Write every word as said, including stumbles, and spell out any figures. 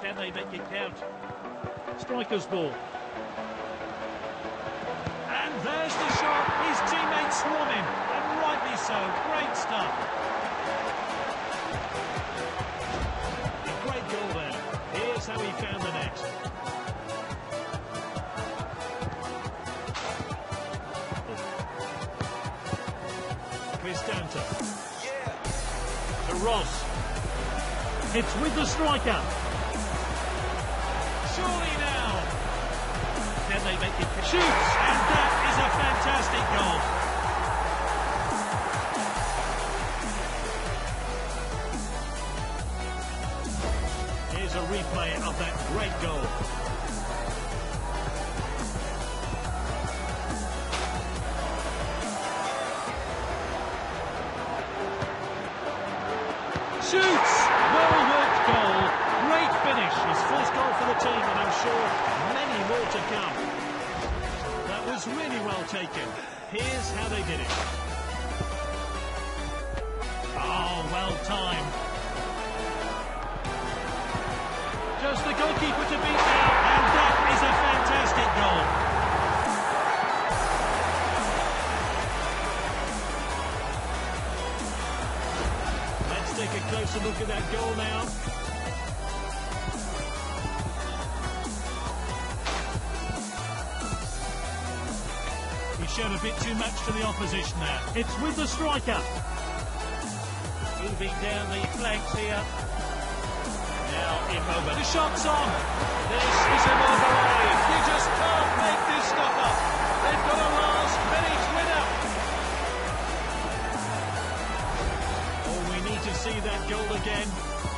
Can they make it count? Striker's ball. And there's the shot. His teammates swarm him, and rightly so. Great stuff. A great goal there. Here's how he found the net. Cristante. Yeah. To Ross. It's with the striker. Surely now. Can they make it? Shoots, and that is a fantastic goal. Here's a replay of that great goal. Shoots! Well-worked goal. Great finish. His first goal for the team, and I'm sure many more to come. That was really well taken. Here's how they did it. Oh, well timed. Just the goalkeeper to beat now, and that is a fantastic goal. Take a closer look at that goal now. He's shown a bit too much to the opposition there. It's with the striker. Moving down the flanks here. Now Immobile. The shot's on. This is Immobile. You just can't make this stuff up. They've got a last minute winner. To see that goal again.